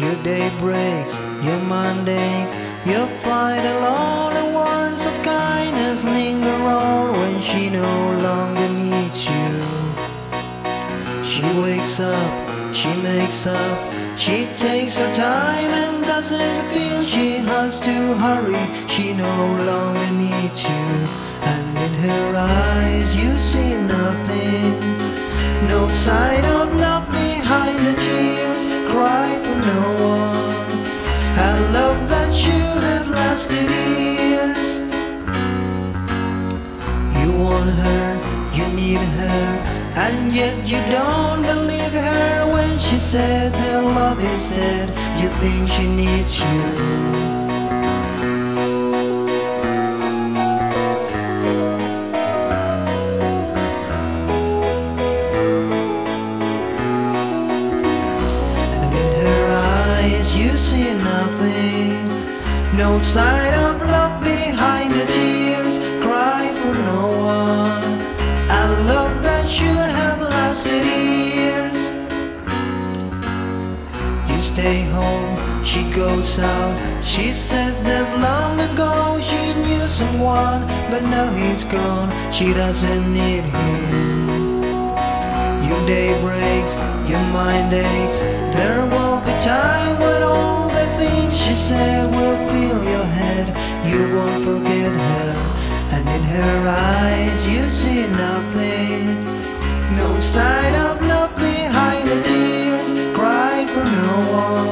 Your day breaks, your mind aches, you fight alone, and words of kindness linger on when she no longer needs you. She wakes up, she makes up, she takes her time and doesn't feel she has to hurry. She no longer needs you, and in her eyes you see nothing. No sign of love behind the tears, cry for no one. A love that should have lasted years. You want her, you need her, and yet you don't believe her when she says her love is dead. You think she needs you. You see nothing, no sign of love behind the tears, cry for no one. A love that should have lasted years. You stay home, she goes out, she says that long ago she knew someone, but now he's gone, she doesn't need him. Your day breaks, your mind aches, there will be time when all the things she said will fill your head. You won't forget her, and in her eyes you see nothing. No sign of love behind the tears, cry for no one.